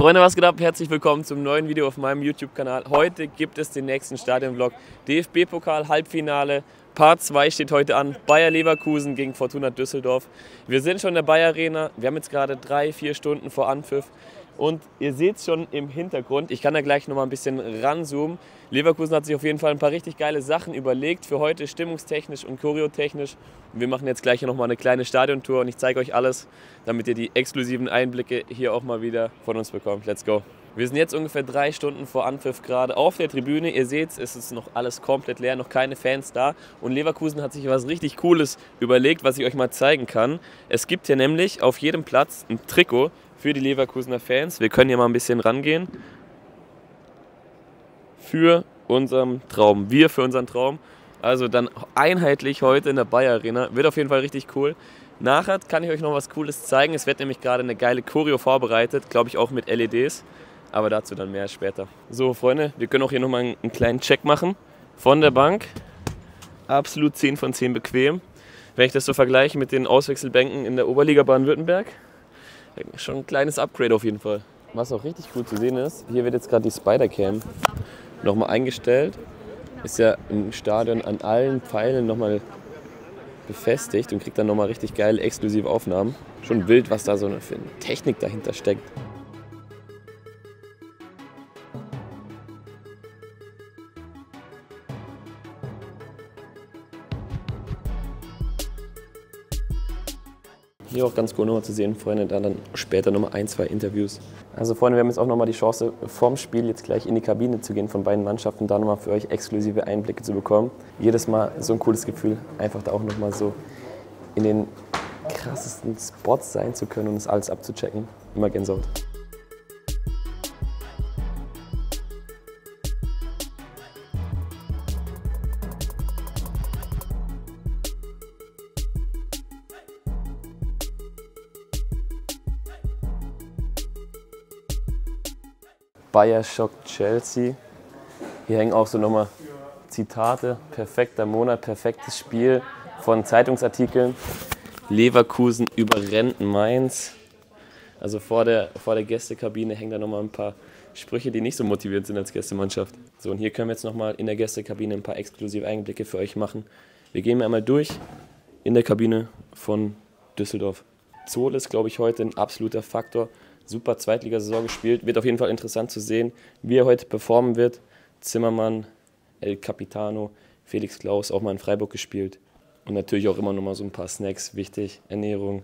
Freunde, was geht ab? Herzlich willkommen zum neuen Video auf meinem YouTube-Kanal. Heute gibt es den nächsten Stadion-Vlog. DFB-Pokal Halbfinale, Part 2 steht heute an. Bayer Leverkusen gegen Fortuna Düsseldorf. Wir sind schon in der Bayer Arena. Wir haben jetzt gerade 3-4 Stunden vor Anpfiff. Und ihr seht es schon im Hintergrund, ich kann da gleich noch mal ein bisschen ranzoomen. Leverkusen hat sich auf jeden Fall ein paar richtig geile Sachen überlegt für heute, stimmungstechnisch und choreotechnisch. Und wir machen jetzt gleich noch mal eine kleine Stadiontour und ich zeige euch alles, damit ihr die exklusiven Einblicke hier auch mal wieder von uns bekommt. Let's go! Wir sind jetzt ungefähr 3 Stunden vor Anpfiff gerade auf der Tribüne. Ihr seht es ist noch alles komplett leer, noch keine Fans da. Und Leverkusen hat sich was richtig Cooles überlegt, was ich euch mal zeigen kann. Es gibt hier nämlich auf jedem Platz ein Trikot für die Leverkusener Fans. Wir können hier mal ein bisschen rangehen. Für unseren Traum. Wir für unseren Traum. Also dann einheitlich heute in der Bayer Arena. Wird auf jeden Fall richtig cool. Nachher kann ich euch noch was Cooles zeigen. Es wird nämlich gerade eine geile Choreo vorbereitet. Glaube ich auch mit LEDs. Aber dazu dann mehr später. So Freunde, wir können auch hier nochmal einen kleinen Check machen. Von der Bank. Absolut 10 von 10 bequem. Wenn ich das so vergleiche mit den Auswechselbänken in der Oberliga Baden-Württemberg. Schon ein kleines Upgrade auf jeden Fall. Was auch richtig cool zu sehen ist, hier wird jetzt gerade die Spider-Cam nochmal eingestellt. Ist ja im Stadion an allen Pfeilen nochmal befestigt und kriegt dann nochmal richtig geile exklusive Aufnahmen. Schon wild, was da so für eine Technik dahinter steckt. Hier auch ganz cool nochmal zu sehen, Freunde, dann später nochmal 1, 2 Interviews. Also Freunde, wir haben jetzt auch nochmal die Chance, vorm Spiel jetzt gleich in die Kabine zu gehen von beiden Mannschaften, da nochmal für euch exklusive Einblicke zu bekommen. Jedes Mal so ein cooles Gefühl, einfach da auch nochmal so in den krassesten Spots sein zu können und das alles abzuchecken. Immer Gänsehaut. Bayer schockt Chelsea. Hier hängen auch so nochmal Zitate. Perfekter Monat, perfektes Spiel von Zeitungsartikeln. Leverkusen überrennt Mainz. Also vor der Gästekabine hängen da nochmal ein paar Sprüche, die nicht so motivierend sind als Gästemannschaft. So, und hier können wir jetzt nochmal in der Gästekabine ein paar exklusive Einblicke für euch machen. Wir gehen einmal durch in der Kabine von Düsseldorf. Zoll ist, glaube ich, heute ein absoluter Faktor. Super Zweitligasaison gespielt. Wird auf jeden Fall interessant zu sehen, wie er heute performen wird. Zimmermann, El Capitano, Felix Klaus, auch mal in Freiburg gespielt. Und natürlich auch immer noch mal so ein paar Snacks, wichtig. Ernährung,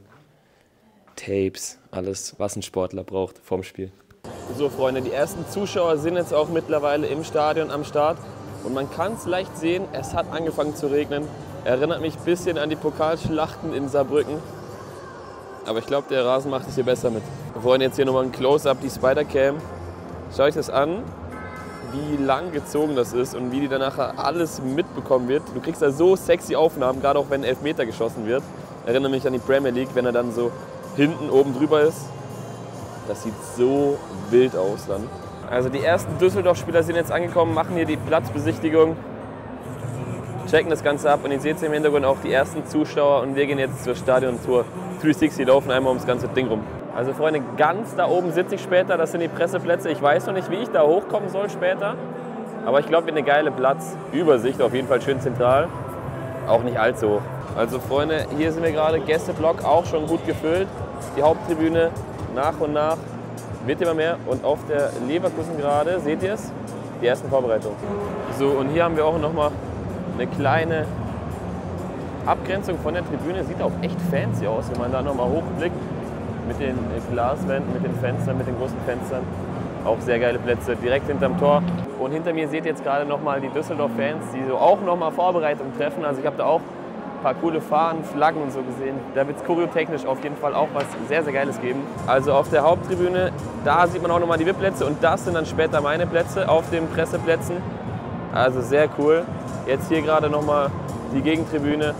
Tapes, alles, was ein Sportler braucht vorm Spiel. So Freunde, die ersten Zuschauer sind jetzt auch mittlerweile im Stadion am Start. Und man kann es leicht sehen, es hat angefangen zu regnen. Erinnert mich ein bisschen an die Pokalschlachten in Saarbrücken. Aber ich glaube, der Rasen macht es hier besser mit. Wir wollen jetzt hier nochmal ein Close-Up, die Spider-Cam. Schaut euch das an, wie lang gezogen das ist und wie die dann nachher alles mitbekommen wird. Du kriegst da so sexy Aufnahmen, gerade auch wenn ein Elfmeter geschossen wird. Erinnere mich an die Premier League, wenn er dann so hinten oben drüber ist. Das sieht so wild aus dann. Also die ersten Düsseldorf-Spieler sind jetzt angekommen, machen hier die Platzbesichtigung. Checken das Ganze ab und ihr seht im Hintergrund auch die ersten Zuschauer und wir gehen jetzt zur Stadiontour 360, laufen einmal ums ganze Ding rum. Also Freunde, ganz da oben sitze ich später, das sind die Presseplätze. Ich weiß noch nicht, wie ich da hochkommen soll später, aber ich glaube, eine geile Platzübersicht, auf jeden Fall schön zentral, auch nicht allzu hoch. Also Freunde, hier sind wir gerade, Gästeblock auch schon gut gefüllt, die Haupttribüne nach und nach wird immer mehr und auf der Leverkusen gerade, seht ihr es, die ersten Vorbereitungen. So, und hier haben wir auch nochmal eine kleine Abgrenzung von der Tribüne, sieht auch echt fancy aus, wenn man da nochmal hochblickt mit den Glaswänden, mit den Fenstern, mit den großen Fenstern. Auch sehr geile Plätze, direkt hinterm Tor. Und hinter mir seht ihr jetzt gerade nochmal die Düsseldorf-Fans, die so auch nochmal Vorbereitung treffen. Also ich habe da auch ein paar coole Fahnen, Flaggen und so gesehen. Da wird es choreotechnisch auf jeden Fall auch was sehr, sehr Geiles geben. Also auf der Haupttribüne, da sieht man auch nochmal die VIP-Plätze und das sind dann später meine Plätze auf den Presseplätzen. Also sehr cool. Jetzt hier gerade nochmal die Gegentribüne.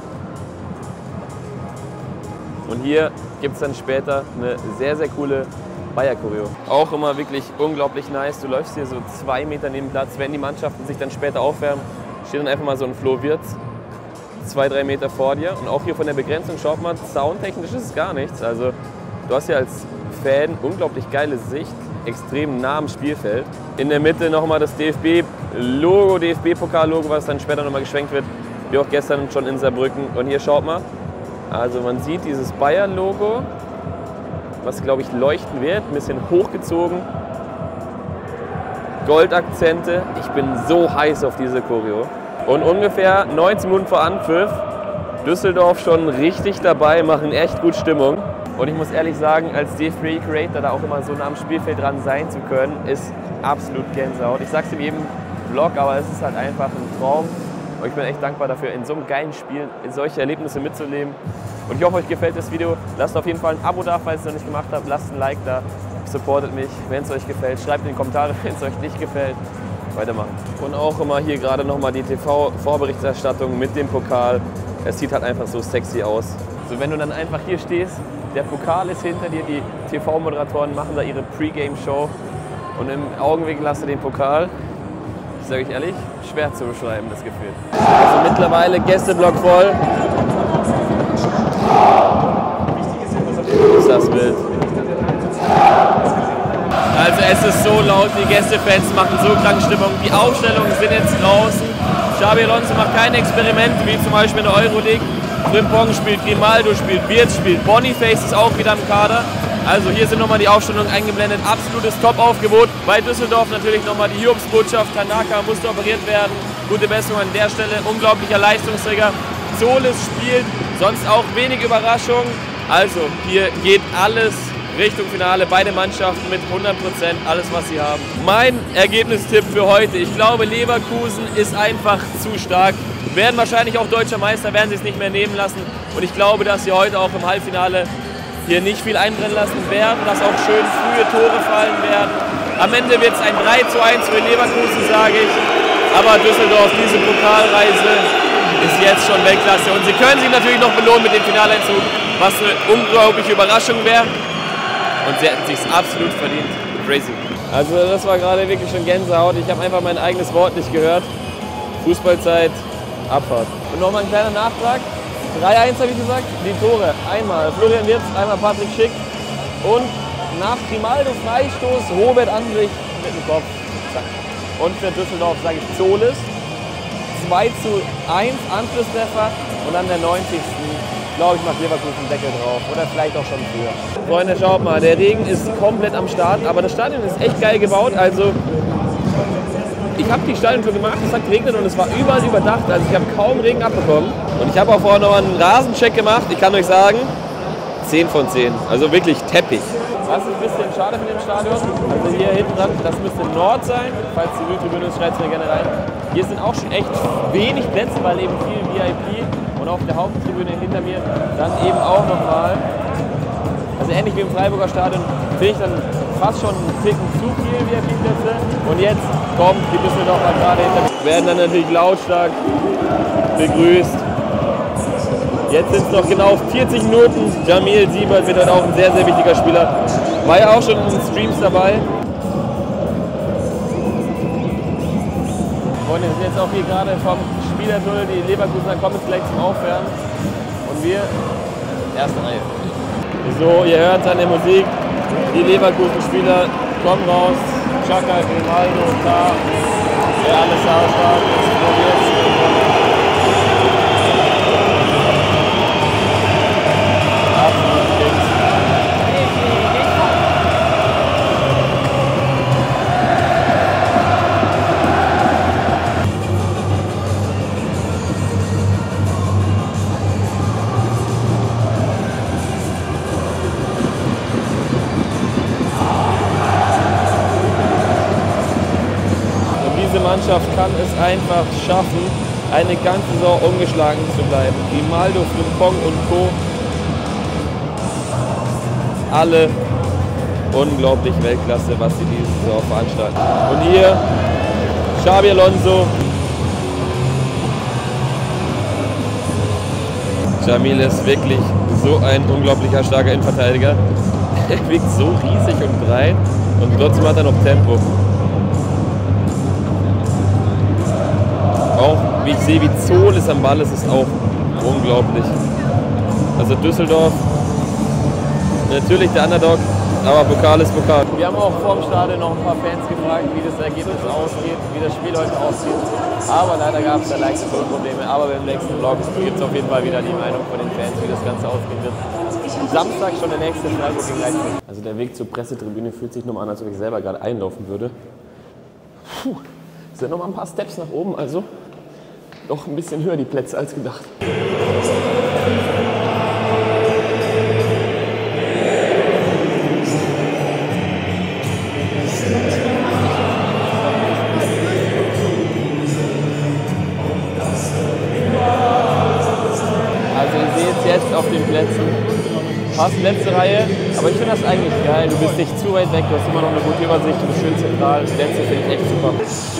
Und hier gibt es dann später eine sehr, sehr coole Bayer-Choreo. Auch immer wirklich unglaublich nice. Du läufst hier so 2 Meter neben dem Platz. Wenn die Mannschaften sich dann später aufwärmen, steht dann einfach mal so ein Flo Wirtz 2, 3 Meter vor dir. Und auch hier von der Begrenzung, schaut mal, soundtechnisch ist es gar nichts. Also du hast ja als Fan unglaublich geile Sicht. extrem nah am Spielfeld. In der Mitte nochmal das DFB-Logo, DFB-Pokal-Logo, was dann später nochmal geschwenkt wird, wie auch gestern schon in Saarbrücken. Und hier schaut mal, also man sieht dieses Bayern-Logo, was glaube ich leuchten wird, ein bisschen hochgezogen. Goldakzente. Ich bin so heiß auf diese Choreo. Und ungefähr 19 Minuten vor Anpfiff, Düsseldorf schon richtig dabei, machen echt gut Stimmung. Und ich muss ehrlich sagen, als DFB-Creator da auch immer so nah am Spielfeld dran sein zu können, ist absolut Gänsehaut. Ich sag's in jedem Vlog, aber es ist halt einfach ein Traum. Und ich bin echt dankbar dafür, in so einem geilen Spiel solche Erlebnisse mitzuleben. Und ich hoffe, euch gefällt das Video. Lasst auf jeden Fall ein Abo da, falls ihr es noch nicht gemacht habt. Lasst ein Like da, supportet mich, wenn es euch gefällt. Schreibt in die Kommentare, wenn es euch nicht gefällt. Weitermachen. Und auch immer hier gerade nochmal die TV-Vorberichterstattung mit dem Pokal. Es sieht halt einfach so sexy aus. So, wenn du dann einfach hier stehst, der Pokal ist hinter dir, die TV-Moderatoren machen da ihre Pre-Game-Show und im Augenwinkel hast du den Pokal. Ich sage euch ehrlich, schwer zu beschreiben, das Gefühl. Also mittlerweile Gästeblock voll. Ist das Bild. Also es ist so laut, die Gästefans machen so krank Stimmung. Die Aufstellungen sind jetzt draußen. Xabi Alonso macht keine Experimente, wie zum Beispiel in der Euroleague. Frimpong spielt, Grimaldo spielt, Wirtz spielt, Boniface ist auch wieder im Kader. Also hier sind nochmal die Aufstellungen eingeblendet. Absolutes Top-Aufgebot. Bei Düsseldorf natürlich nochmal die Hiobsbotschaft. Tanaka musste operiert werden. Gute Besserung an der Stelle. Unglaublicher Leistungsträger. Zolis spielt, sonst auch wenig Überraschung. Also hier geht alles Richtung Finale. Beide Mannschaften mit 100%, alles was sie haben. Mein Ergebnistipp für heute. Ich glaube, Leverkusen ist einfach zu stark. Werden wahrscheinlich auch deutscher Meister, werden sie es nicht mehr nehmen lassen. Und ich glaube, dass sie heute auch im Halbfinale hier nicht viel einbrennen lassen werden, dass auch schön frühe Tore fallen werden. Am Ende wird es ein 3:1 für Leverkusen, sage ich. Aber Düsseldorf, diese Pokalreise ist jetzt schon Weltklasse. Und sie können sich natürlich noch belohnen mit dem Finaleinzug, was eine unglaubliche Überraschung wäre. Und sie hätten es sich absolut verdient. Crazy. Also das war gerade wirklich schon Gänsehaut. Ich habe einfach mein eigenes Wort nicht gehört. Fußballzeit, Abfahrt. Und nochmal ein kleiner Nachtrag. 3:1 habe ich gesagt, die Tore. Einmal Florian Wirtz, einmal Patrick Schick. Und nach Grimaldo Freistoß Robert Andrich mit dem Kopf. Zack. Und für Düsseldorf sage ich Zolis. 2:1 Anschlusstreffer. Und an der 90. glaube ich, macht Leverkusen einen Deckel drauf. Oder vielleicht auch schon früher. Freunde, schaut mal, der Regen ist komplett am Start. Aber das Stadion ist echt geil gebaut. Also ich habe die Stadiontour gemacht, es hat geregnet und es war überall überdacht. Also ich habe kaum Regen abbekommen. Und ich habe auch vorher noch einen Rasencheck gemacht. Ich kann euch sagen, 10 von 10. Also wirklich Teppich. Was ist ein bisschen schade für dem Stadion? Also hier hinten dran, das müsste Nord sein. Falls die Südtribüne ist, schreibt es mir gerne rein. Hier sind auch schon echt wenig Plätze, weil eben viel VIP. Und auf der Haupttribüne hinter mir dann eben auch nochmal. Also ähnlich wie im Freiburger Stadion finde ich dann fast schon einen Ticken zu viel VIP-Plätze. Und jetzt kommt die Düsseldorfer gerade hinter mir. Werden dann natürlich lautstark begrüßt. Jetzt sind es noch genau 40 Minuten. Jamil Siebert wird dann auch ein sehr, sehr wichtiger Spieler. War ja auch schon in den Streams dabei. Freunde, wir sind jetzt auch hier gerade vom Spielertunnel. Die Leverkusener kommen jetzt gleich zum Aufwärmen. Und wir, erste Reihe. So, ihr hört an der Musik. Die Leverkusen-Spieler kommen raus. Xhaka, Grimaldo, da. Ja, alles da stark. Mannschaft kann es einfach schaffen, eine ganze Saison ungeschlagen zu bleiben. Grimaldo, Frimpong und Co. Alle unglaublich Weltklasse, was sie diese Saison veranstalten. Und hier Xabi Alonso. Jamil ist wirklich so ein unglaublicher starker Innenverteidiger. Er wirkt so riesig und breit und trotzdem hat er noch Tempo. Auch wie ich sehe, wie Zolis am Ball ist, ist auch unglaublich. Also Düsseldorf, natürlich der Underdog, Aber Pokal ist Pokal. Wir haben auch vor dem Stadion noch ein paar Fans gefragt, wie das Ergebnis ausgeht, wie das Spiel heute aussieht. Aber leider gab es da leichte Tonprobleme. Aber beim nächsten Vlog gibt es auf jeden Fall wieder die Meinung von den Fans, wie das Ganze ausgehen wird. Samstag schon der nächste Freiburg gegen Leipzig. Also der Weg zur Pressetribüne fühlt sich nochmal an, als ob ich selber gerade einlaufen würde. Puh, es sind nochmal ein paar Steps nach oben, also doch ein bisschen höher die Plätze als gedacht. Also ihr seht jetzt auf den Plätzen, fast letzte Reihe, aber ich finde das eigentlich geil. Du bist nicht zu weit weg, du hast immer noch eine gute Übersicht, du bist schön zentral. Die letzte finde ich echt super.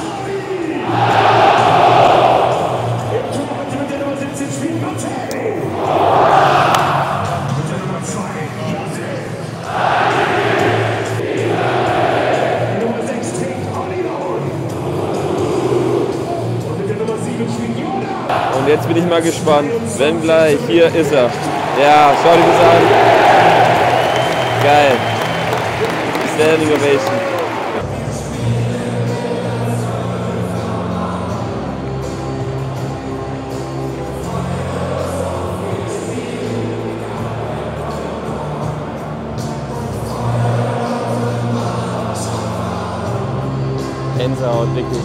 Und jetzt bin ich mal gespannt, wenn gleich, hier ist er. Ja, schau dir das an. Geil. Standing Ovation. Gänsehaut, wirklich.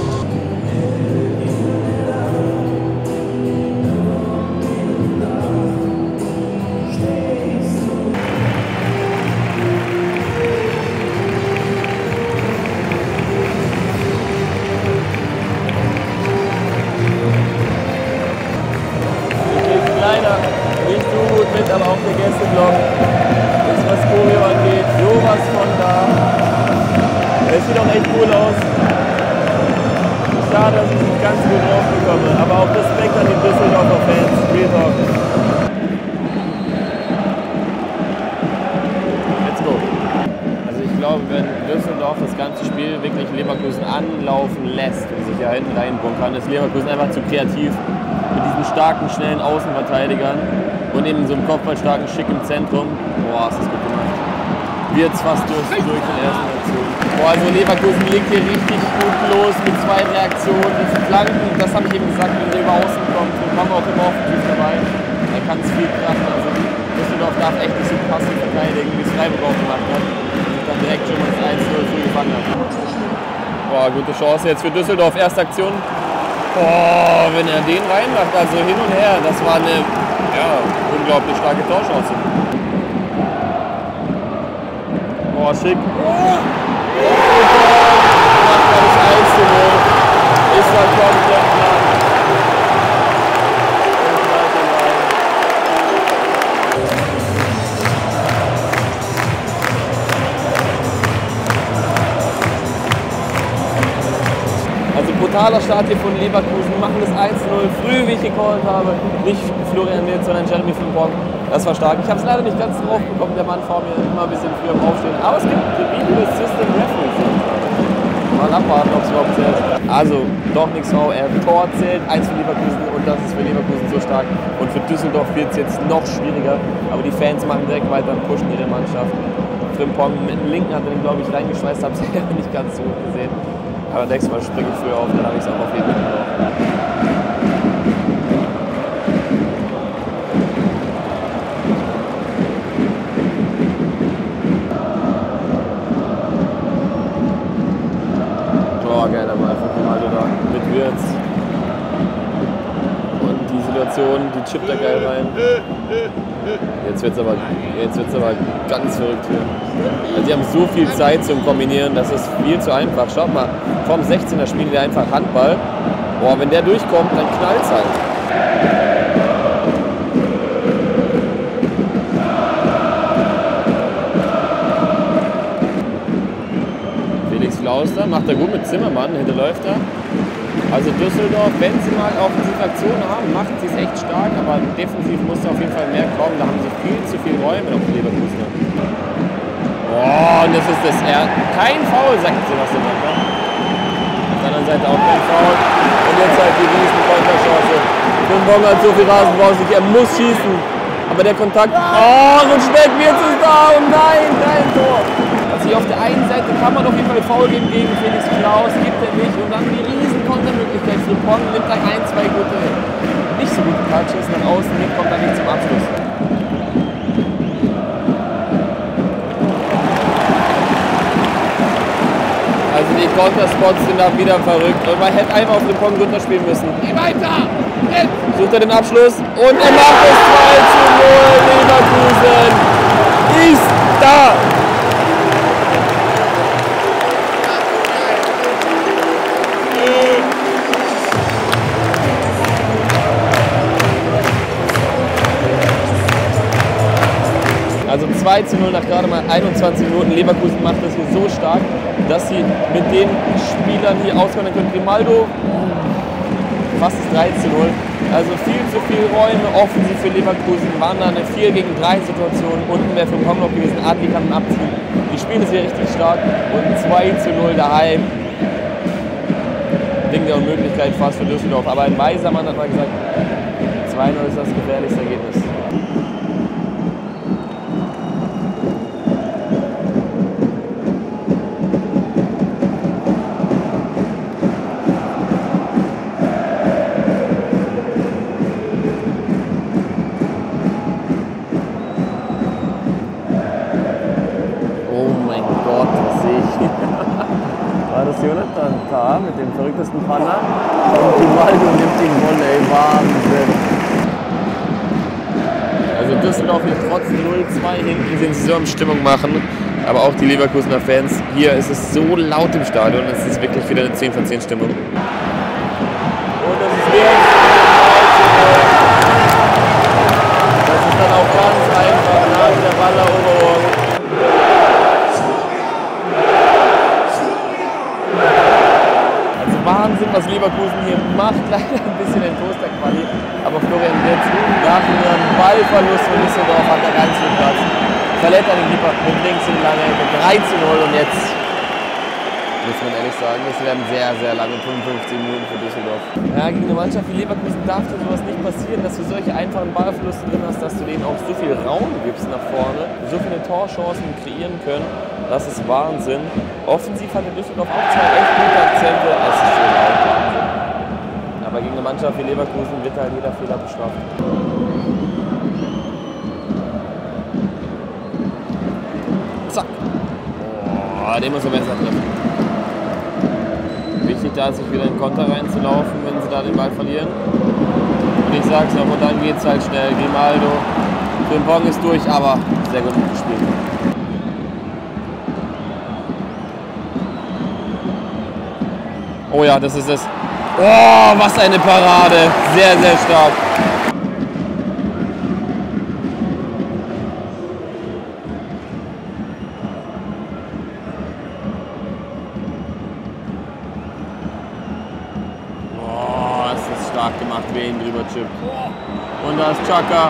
Aber auch der Gästeblock ist, was Choreo angeht, sowas von da. Es sieht auch echt cool aus. Schade, dass ich nicht ganz gut drauf bekomme, aber auch Respekt an die Düsseldorfer Fans. Real Talk. Let's go. Also ich glaube, wenn Düsseldorf das ganze Spiel wirklich Leverkusen anlaufen lässt und sich ja hinten reinbunkern, ist Leverkusen einfach zu kreativ mit diesen starken, schnellen Außenverteidigern. Und eben so einem kopfballstarken Schick im Zentrum. Boah, ist das gut gemacht. Wird's fast durch in der ersten Aktion. Boah, also Leverkusen legt hier richtig gut los mit zwei Reaktionen. Diese Flanken, das habe ich eben gesagt, wenn der über außen kommt, dann kommen wir auch immer offensiv dabei. Er kann es viel krachen. Also Düsseldorf darf echt nicht so passiv verteidigen, wie es Freiburg auch gemacht hat. Und dann direkt schon mal das 1-0 früh gefangen hat. Boah, gute Chance jetzt für Düsseldorf. Erste Aktion. Boah, wenn er den reinmacht, also hin und her, das war eine unglaublich starke Torchance. Boah, schick. Macht er das 1-0. Ist er komplett lang. Also brutaler Start hier von Leverkusen, machen das 1-0, früh wie ich gecallt habe, nicht Florian Wirtz, sondern Jeremy Frimpong. Das war stark. Ich habe es leider nicht ganz drauf bekommen, der Mann vor mir immer ein bisschen früher im Aufstehen. Aber es gibt Video System Reference. Mal abwarten, ob es überhaupt zählt. Also doch nichts V, Tor zählt, 1 für Leverkusen und das ist für Leverkusen so stark. Und für Düsseldorf wird es jetzt noch schwieriger, aber die Fans machen direkt weiter und pushen ihre Mannschaft. Frimpong mit dem Linken hat er den, glaube ich, reingeschweißt, habe es nicht ganz so gut gesehen. Aber nächstes Mal springe ich früher auf, dann habe ich es auch auf jeden Fall drauf. Oh, geiler Ball von Ronaldo da mit Wirtz. Und die Situation, die chippt er geil rein. Jetzt wird's aber ganz verrückt hier. Also die haben so viel Zeit zum Kombinieren, das ist viel zu einfach. Schaut mal, vom 16er spielen die einfach Handball. Boah, wenn der durchkommt, dann knallt's halt. Felix Klauster macht er gut mit Zimmermann, hinterläuft er. Also Düsseldorf, wenn sie mal offensive Aktionen haben, macht sie es echt stark, aber defensiv muss da auf jeden Fall mehr kommen. Da haben sie viel zu viel Räume auf Leverkusen. Oh, und das ist das kein Foul, sagt Sebastian Becker. Auf der anderen Seite auch kein Foul. Und jetzt halt die riesen Konterchance. Frimpong hat so viel Rasen, braucht sich, er muss schießen. Aber der Kontakt, oh, rutscht weg, jetzt ist da und nein, kein Tor. Also hier auf der einen Seite kann man auf jeden Fall Foul geben gegen Felix Klaus, gibt er nicht. Und dann die riesen Kontermöglichkeit für Pong, nimmt da ein, zwei gute, nicht so gute Touches nach außen, kommt dann nicht zum Abschluss. Also die Konterspots sind da wieder verrückt und man hätte einfach auf den Pong runterspielen müssen. Geh weiter! Jetzt! Sucht er den Abschluss und er macht es 2:0. Leverkusen ist da! Also 2:0 nach gerade mal 21 Minuten. Leverkusen macht das hier so stark, dass sie mit den Spielern hier auskommen können. Grimaldo, fast das 3:0. Also viel zu viele Räume offensiv für Leverkusen. Waren da eine 4-gegen-3 Situation. Unten wäre für den Pong noch gewesen. Adli kann ihn abziehen. Die spielen es hier richtig stark. Und 2:0 daheim. Ding der Unmöglichkeit fast für Düsseldorf. Aber ein weiser Mann hat mal gesagt, 2:0 ist das gefährlichste Ergebnis. War das Jonathan Tah mit dem verrücktesten Panner und Grimaldo nimmt den Volley, Wahnsinn. Also Düsseldorf hier trotz 0:2 hinten sind sie so am Stimmung machen, aber auch die Leverkusener Fans, hier ist es so laut im Stadion, es ist wirklich wieder eine 10 von 10 Stimmung. Und das ist das ist dann auch ganz einfach nach der Balleroberung. Wahnsinn, was Leverkusen hier macht. Leider ein bisschen enttäuscht der Quali. Aber Florian Wirtz nach einem Ballverlust von Düsseldorf hat er ganz viel Platz. Verletzt an den Keeper mit links in die lange Ecke. 3:0 und jetzt muss man ehrlich sagen, es werden sehr, sehr lange 55 Minuten für Düsseldorf. Ja, gegen eine Mannschaft wie Leverkusen darf dir sowas nicht passieren, dass du solche einfachen Ballverluste drin hast, dass du denen auch so viel Raum gibst nach vorne, so viele Torchancen kreieren können. Das ist Wahnsinn. Offensiv hat der Düsseldorf auch zwei echt gute Akzente. Es ist so laut Wahnsinn. Aber gegen eine Mannschaft wie Leverkusen wird halt jeder Fehler bestraft. Zack. Oh, den muss er besser treffen. Wichtig da ist, sich wieder in den Konter reinzulaufen, wenn sie da den Ball verlieren. Und ich sag's noch, und dann geht's halt schnell. Grimaldo, Frimpong ist durch, aber sehr gut gespielt. Oh ja, das ist es. Oh, was eine Parade. Sehr, sehr stark. Oh, es ist stark gemacht, wer ihn drüber chippt. Und da ist Xhaka.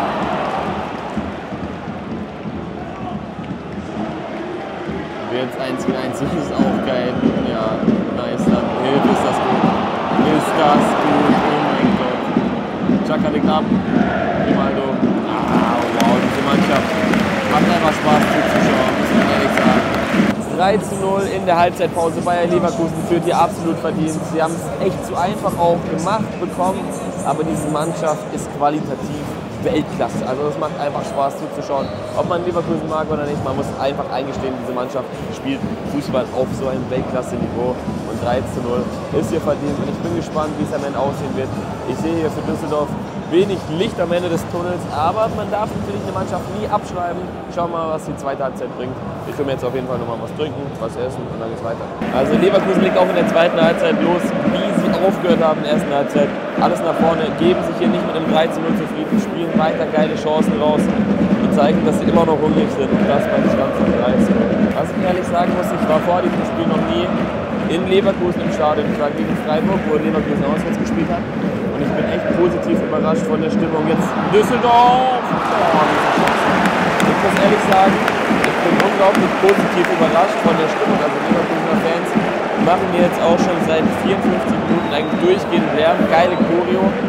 Jetzt 1 gegen 1 ist auch geil. Ja, nice. Dann Hilfe, ist das gut. Ist das gut. Oh mein Gott. Xhaka liegt ab. Grimaldo. Ah, wow, diese Mannschaft macht einfach Spaß zuzuschauen, muss man ehrlich sagen. 3:0 in der Halbzeitpause. Bayer Leverkusen führt hier absolut verdient. Sie haben es echt zu einfach auch gemacht bekommen, aber diese Mannschaft ist qualitativ Weltklasse. Also es macht einfach Spaß zuzuschauen, ob man Leverkusen mag oder nicht. Man muss einfach eingestehen, diese Mannschaft spielt Fußball auf so einem Weltklasse-Niveau und 3:0 ist hier verdient. Und ich bin gespannt, wie es am Ende aussehen wird. Ich sehe hier für Düsseldorf wenig Licht am Ende des Tunnels, aber man darf natürlich eine Mannschaft nie abschreiben. Schauen wir mal, was die zweite Halbzeit bringt. Ich will mir jetzt auf jeden Fall nochmal was trinken, was essen und dann geht's weiter. Also Leverkusen liegt auch in der zweiten Halbzeit los, wie sie aufgehört haben in der ersten Halbzeit. Alles nach vorne, geben sich hier nicht mit einem 3:0 zufrieden, spielen weiter geile Chancen raus und zeigen, dass sie immer noch hungrig sind. Und das beim Stand von 3:0. Was ich ehrlich sagen muss, ich war vor diesem Spiel noch nie in Leverkusen im Stadion. Ich war gegen Freiburg, wo Leverkusen auswärts gespielt hat. Und ich bin echt positiv überrascht von der Stimmung. Jetzt Düsseldorf! Ich muss ehrlich sagen, ich bin unglaublich positiv überrascht von der Stimmung. Also Leverkusener Fans machen mir jetzt auch schon seit 54 Minuten eigentlich durchgehend Lärm. Geile Choreo.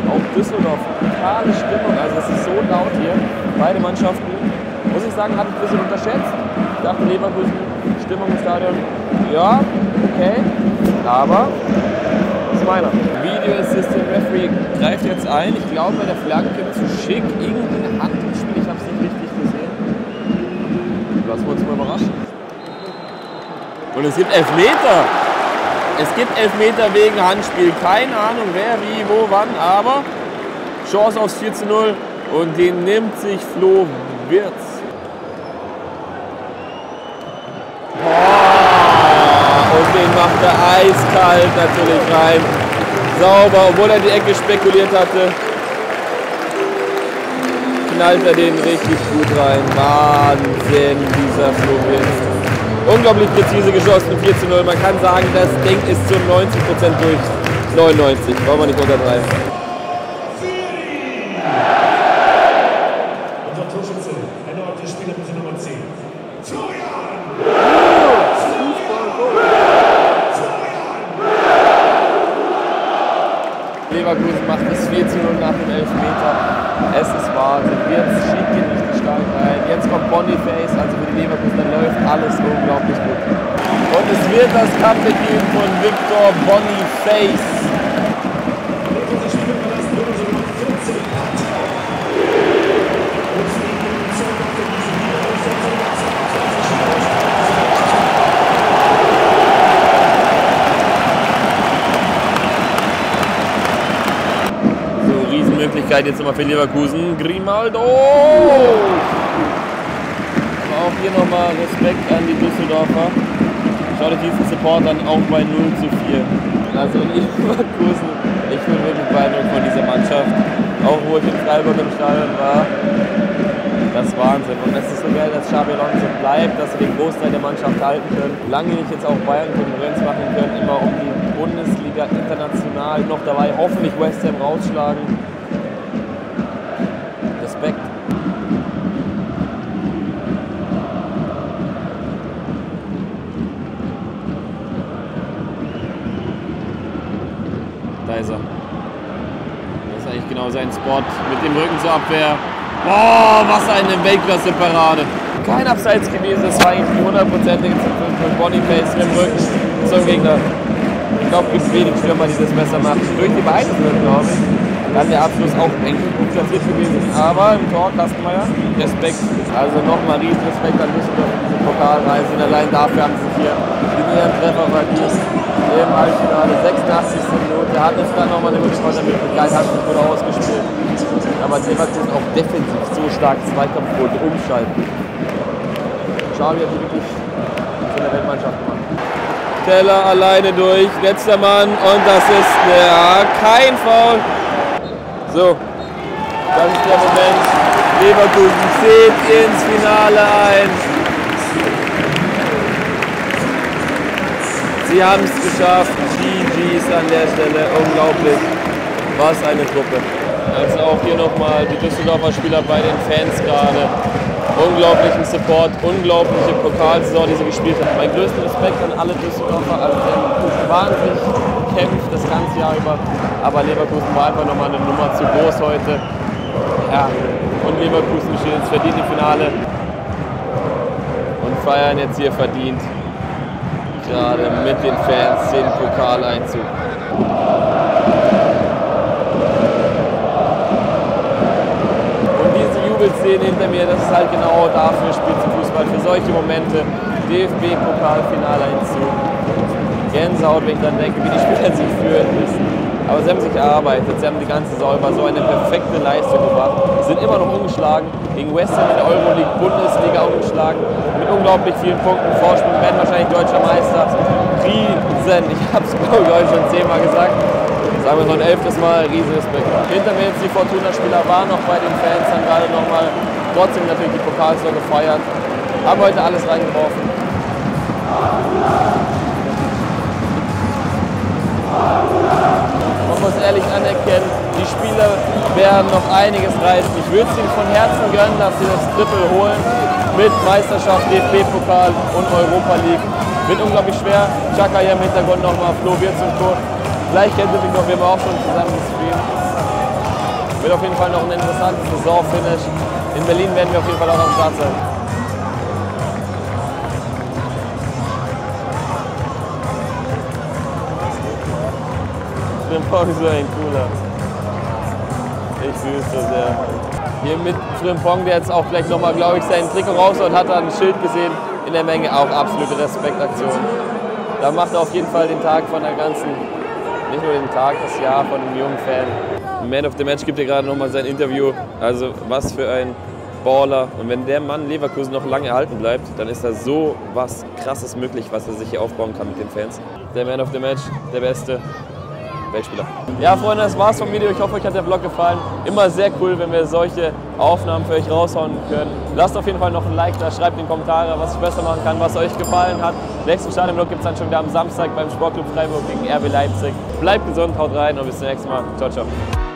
Auch Düsseldorf, totale Stimmung, also es ist so laut hier. Beide Mannschaften, muss ich sagen, hatte ich ein bisschen unterschätzt. Ich dachte, Leverkusen, Stimmung im Stadion, ja, okay, aber das ist meiner. Video Assistant Referee greift jetzt ein. Ich glaube, bei der Flanke zu Schick irgendeine Hand im Spiel. Ich habe es nicht richtig gesehen. Lassen wir uns mal überraschen. Und es gibt Elfmeter. Es gibt Elfmeter wegen Handspiel. Keine Ahnung wer, wie, wo, wann, aber Chance aufs 4:0 und den nimmt sich Flo Wirtz. Und den macht er eiskalt natürlich rein. Sauber, obwohl er die Ecke spekuliert hatte, knallt er den richtig gut rein. Wahnsinn, dieser Flo Wirtz. Unglaublich präzise geschossen, 4:0. Man kann sagen, das Ding ist zu 90% durch. 99, brauchen wir nicht untertreiben. Unser Torschütze, erneut der Spieler mit der Nummer 10. Leverkusen macht das 4:0 nach dem Elfmeter. Es ist Wahnsinn. Jetzt schiebt ihn richtig stark rein. Jetzt kommt Boniface, also für die Leverkusener läuft alles unglaublich gut. Und es wird das Comeback geben von Victor Boniface. Möglichkeit jetzt nochmal für Leverkusen. Grimaldo! Aber auch hier nochmal Respekt an die Düsseldorfer. Schaut euch diesen Support an, auch bei 0:4. Also in Leverkusen, ich bin wirklich beeindruckt von dieser Mannschaft. Auch wo ich in Freiburg im Stadion war. Das ist Wahnsinn. Und es ist so geil, dass Xabi Alonso bleibt, dass sie den Großteil der Mannschaft halten können. Lange nicht jetzt auch Bayern Konkurrenz machen können, immer um die Bundesliga international noch dabei. Hoffentlich West Ham rausschlagen. Respekt. Da ist er. Das ist eigentlich genau sein Spot mit dem Rücken zur Abwehr. Boah, was eine Weltklasse-Parade. Kein Abseits gewesen, das war eigentlich die 100%ige Zipfel von Boniface mit dem Rücken zum Gegner. Ich glaube, es gibt wenig Stürmer, die das besser machen. Durch die Beine sind, glaube ich. Dann der Abschluss auch eigentlich gut platziert gewesen. Aber im Tor, Kastenmeier, Respekt. Also nochmal riesen Respekt an Düsseldorf für diese Pokalreise. Und allein dafür haben sie hier den Ehrentreffer verdient. Im Halbfinale, 86. Minute. Hat es dann nochmal eine Kontermöglichkeit, hat sich gut ausgespielt. Aber Leverkusen auch defensiv so stark Zweikampfquote umschalten. Xabi hat die wirklich zu einer Weltmannschaft gemacht. Teller alleine durch, letzter Mann und das ist kein Foul. So, das ist der Moment. Leverkusen zählt ins Finale ein. Sie haben es geschafft. GG's an der Stelle. Unglaublich. Was eine Truppe. Also auch hier nochmal die Düsseldorfer Spieler bei den Fans gerade. Unglaublichen Support, unglaubliche Pokalsaison, die sie gespielt haben. Mein größter Respekt an alle Düsseldorfer. Also sie haben wahnsinnig gekämpft das ganze Jahr über. Aber Leverkusen war einfach nochmal eine Nummer zu groß heute. Ja, und Leverkusen steht jetzt verdient im Finale. Und feiern jetzt hier verdient. Gerade mit den Fans den Pokaleinzug. Und diese Jubelszene hinter mir, das ist halt genau dafür Spitzenfußball, für solche Momente. DFB-Pokalfinaleinzug. Gänsehaut, wenn ich dann denke, wie die Spieler sich fühlen müssen. Aber sie haben sich erarbeitet, sie haben die ganze Saison über so eine perfekte Leistung gebracht. Sie sind immer noch ungeschlagen, gegen West Ham in der Euroleague, Bundesliga ungeschlagen, mit unglaublich vielen Punkten Vorsprung, werden wahrscheinlich deutscher Meister. Riesen, ich habe es glaube ich schon 10-mal gesagt, sagen wir so ein 11. Mal, riesen Respekt. Hinter mir jetzt die Fortuna-Spieler waren noch bei den Fans, haben gerade nochmal trotzdem natürlich die Pokalsaison gefeiert, haben heute alles reingeworfen. Man muss ehrlich anerkennen, die Spieler werden noch einiges reißen. Ich würde es ihnen von Herzen gönnen, dass sie das Triple holen mit Meisterschaft, DFB-Pokal und Europa League. Wird unglaublich schwer. Xhaka hier im Hintergrund nochmal, Flo Wirtz und Co. Vielleicht kennt ihr mich noch, wir haben auch schon zusammen gespielt. Wird auf jeden Fall noch ein interessantes Saisonfinish. In Berlin werden wir auf jeden Fall auch am Start sein. Frimpong ist so ein cooler. Ich fühle es so sehr. Hier mit Frimpong, der jetzt auch gleich nochmal, glaube ich, seinen Trikot raus und hat da ein Schild gesehen. In der Menge auch absolute Respektaktion. Da macht er auf jeden Fall den Tag von der ganzen, nicht nur den Tag, das Jahr von einem jungen Fan. Man of the Match gibt ja gerade nochmal sein Interview. Also was für ein Baller. Und wenn der Mann Leverkusen noch lange erhalten bleibt, dann ist da so was Krasses möglich, was er sich hier aufbauen kann mit den Fans. Der Man of the Match, der Beste. Weltspieler. Ja, Freunde, das war's vom Video. Ich hoffe, euch hat der Vlog gefallen. Immer sehr cool, wenn wir solche Aufnahmen für euch raushauen können. Lasst auf jeden Fall noch ein Like da, schreibt in die Kommentare, was ich besser machen kann, was euch gefallen hat. Nächsten Stadionvlog gibt es dann schon wieder am Samstag beim Sportclub Freiburg gegen RB Leipzig. Bleibt gesund, haut rein und bis zum nächsten Mal. Ciao, ciao.